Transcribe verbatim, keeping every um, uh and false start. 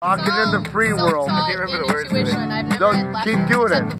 Walking in the free world. I can't remember the words. Don't keep doing it.